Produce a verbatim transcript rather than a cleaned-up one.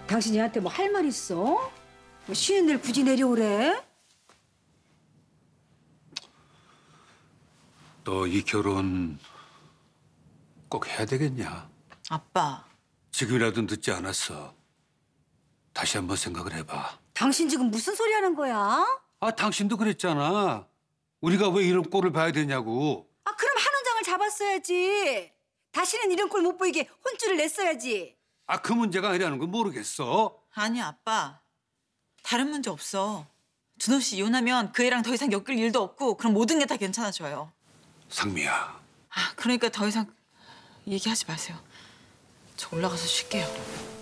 당신 얘한테 뭐 할 말 있어? 뭐 쉬는 날 굳이 내려오래? 너 이 결혼 꼭 해야 되겠냐? 아빠. 지금이라도 늦지 않았어. 다시 한번 생각을 해봐. 당신 지금 무슨 소리 하는 거야? 아, 당신도 그랬잖아. 우리가 왜 이런 꼴을 봐야 되냐고. 아, 그럼 한 원장을 잡았어야지. 다시는 이런 꼴 못 보이게 혼쭐을 냈어야지. 아, 그 문제가 아니라는 건 모르겠어. 아니 아빠. 다른 문제 없어. 준호 씨 이혼하면 그 애랑 더 이상 엮일 일도 없고 그럼 모든 게 다 괜찮아져요. 상미야. 아, 그러니까 더 이상 얘기하지 마세요. 저 올라가서 쉴게요.